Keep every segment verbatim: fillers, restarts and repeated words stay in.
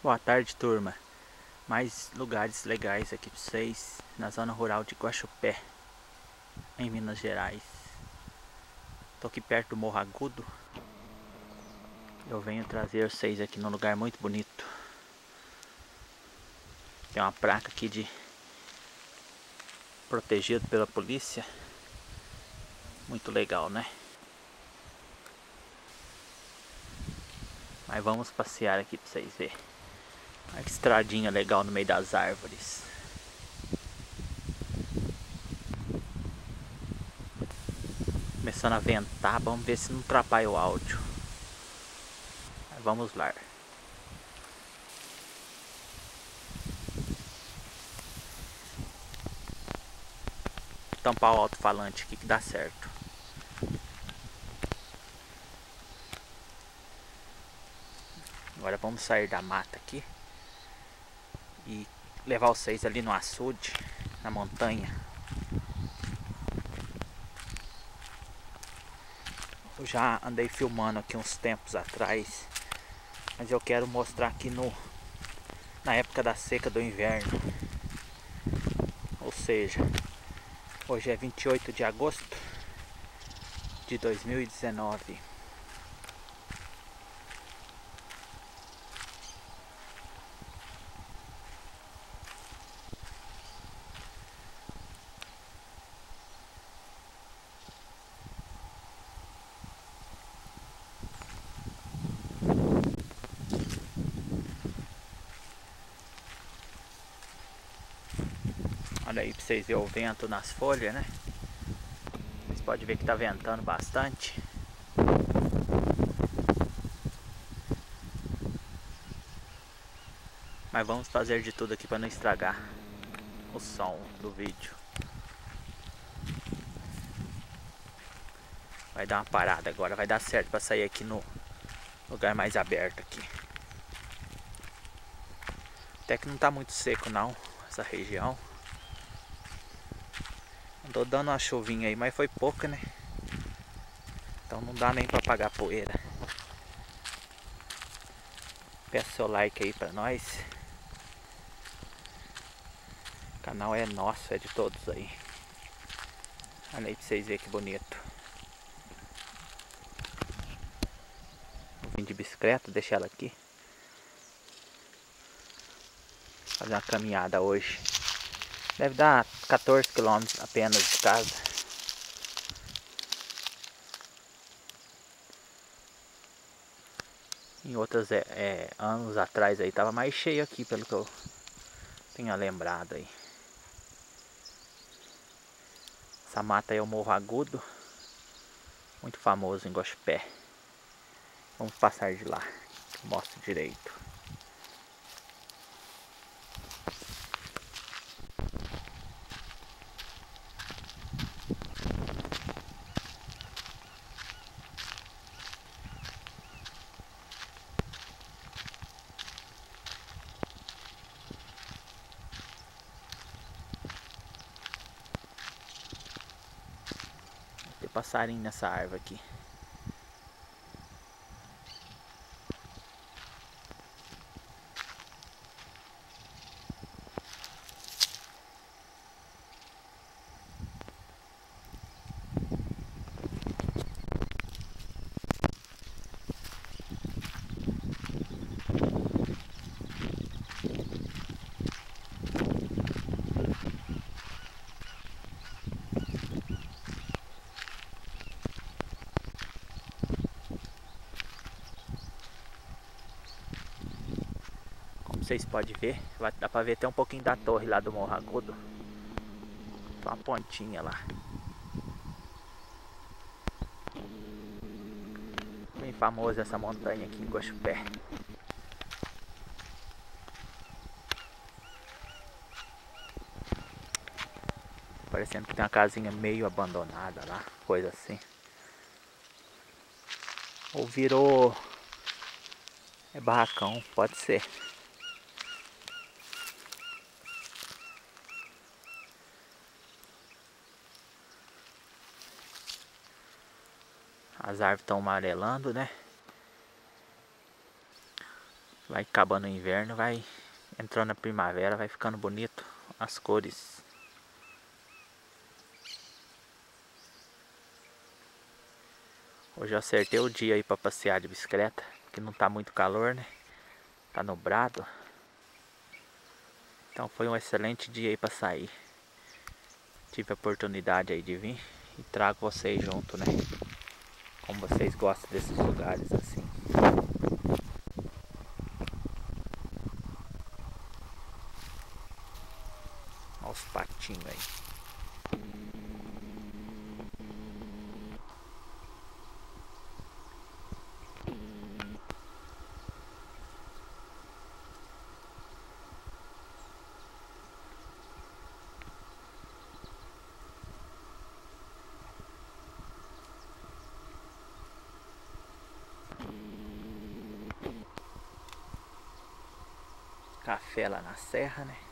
Boa tarde, turma. Mais lugares legais aqui para vocês na zona rural de Guaxupé, em Minas Gerais. Tô aqui perto do Morro Agudo. Eu venho trazer vocês aqui num lugar muito bonito. Tem uma placa aqui de protegido pela polícia. Muito legal, né? Mas vamos passear aqui para vocês verem. Olha que estradinha legal no meio das árvores. Começando a ventar, vamos ver se não atrapalha o áudio. Mas vamos lá. Vou tampar o alto-falante aqui que dá certo. Agora vamos sair da mata aqui e levar vocês ali no açude, na montanha. Eu já andei filmando aqui uns tempos atrás, mas eu quero mostrar aqui no na época da seca do inverno. Ou seja, hoje é vinte e oito de agosto de dois mil e dezenove. Olha aí pra vocês verem o vento nas folhas, né? Vocês podem ver que tá ventando bastante. Mas vamos fazer de tudo aqui para não estragar o som do vídeo. Vai dar uma parada agora, vai dar certo para sair aqui no lugar mais aberto aqui. Até que não tá muito seco não, essa região. Andou dando uma chuvinha aí, mas foi pouca, né? Então não dá nem para apagar poeira. Peça seu like aí para nós. O canal é nosso, é de todos aí. Olha aí pra vocês verem que bonito. Eu vim de bicicleta, deixar ela aqui. Fazer uma caminhada hoje. Deve dar quatorze quilômetros apenas de casa. Em outros é, é, anos atrás aí tava mais cheio aqui, pelo que eu tenho lembrado aí. Essa mata aí é o Morro Agudo, muito famoso em Guaxupé. Vamos passar de lá, que eu mostro direito. Tem passarinho nessa árvore aqui. Vocês podem ver, vai dar pra ver até um pouquinho da torre lá do Morro Agudo. Tem uma pontinha lá. Bem famosa essa montanha aqui em Guaxupé. Parecendo que tem uma casinha meio abandonada lá, coisa assim. Ou virou... é barracão, pode ser. As árvores estão amarelando, né? vai acabando o inverno, vai entrando a primavera, vai ficando bonito as cores. Hoje eu acertei o dia aí para passear de bicicleta, que não tá muito calor, né? Tá nublado. Então foi um excelente dia aí para sair. Tive a oportunidade aí de vir e trago vocês junto, né? Como vocês gostam desses lugares assim. Olha os patinhos aí. Café lá na serra, né?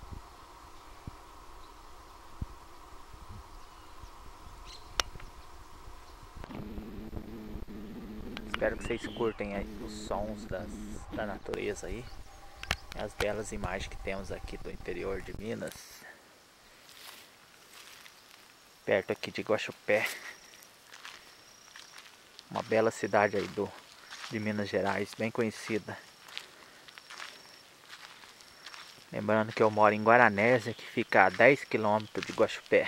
Espero que vocês curtem aí os sons das, da natureza aí. As belas imagens que temos aqui do interior de Minas. Perto aqui de Guaxupé. Uma bela cidade aí do, de Minas Gerais, bem conhecida. Lembrando que eu moro em Guaranésia, que fica a dez quilômetros de Guaxupé.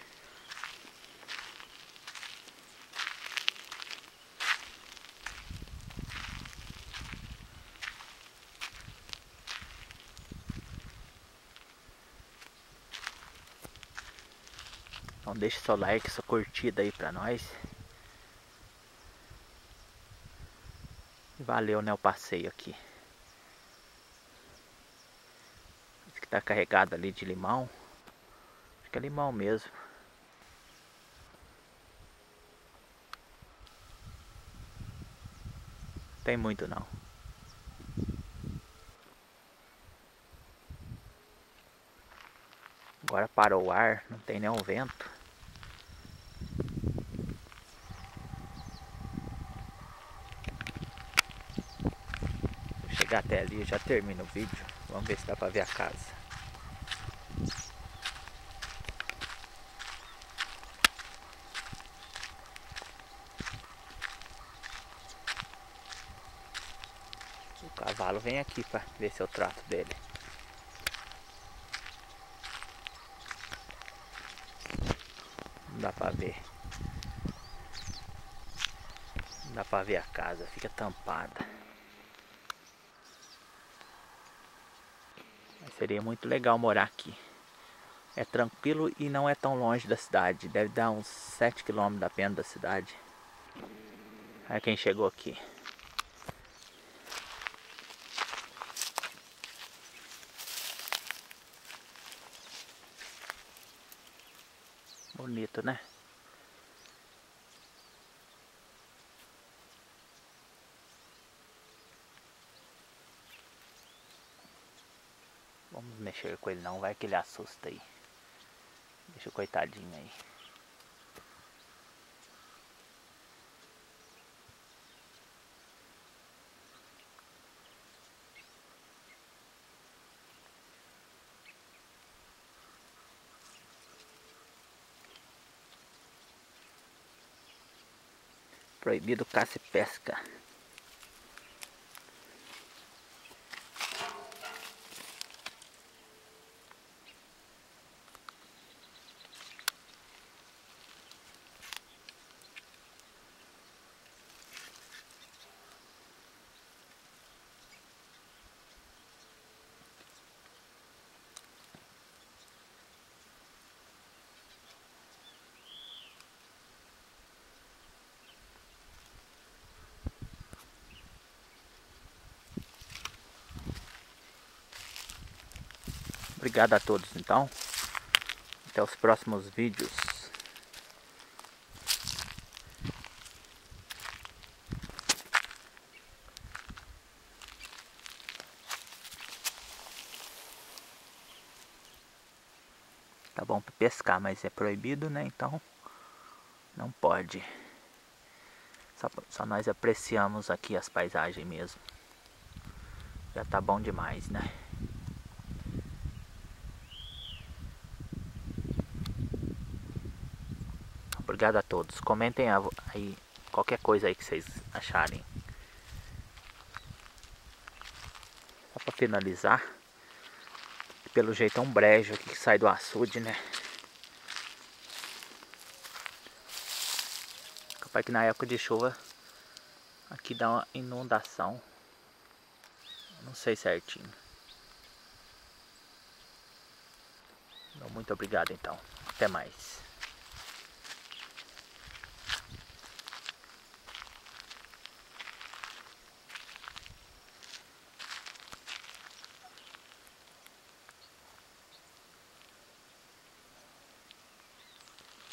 Então deixa seu like, sua curtida aí pra nós. Valeu, né, o passeio aqui. Esse que tá carregado ali de limão. Acho que é limão mesmo. Tem muito não. Agora parou o ar, não tem nenhum vento. Vou chegar até ali e já termino o vídeo. Vamos ver se dá pra ver a casa. O cavalo vem aqui pra ver se eu trato dele. Não dá pra ver. Não dá pra ver a casa, fica tampada. Mas seria muito legal morar aqui. É tranquilo e não é tão longe da cidade. Deve dar uns sete quilômetros da pena da cidade. Olha quem chegou aqui. Bonito, né? Vamos mexer com ele não, vai que ele assusta aí. Deixa o coitadinho aí. Proibido caça e pesca. Obrigado a todos então. Até os próximos vídeos. Tá bom para pescar, mas é proibido, né? Então não pode. Só, só nós apreciamos aqui as paisagens mesmo. Já tá bom demais, né? Obrigado a todos. Comentem aí qualquer coisa aí que vocês acharem. Só pra finalizar, pelo jeito é um brejo aqui que sai do açude, né? Capaz que na época de chuva aqui dá uma inundação. Não sei certinho. Muito obrigado então. Até mais.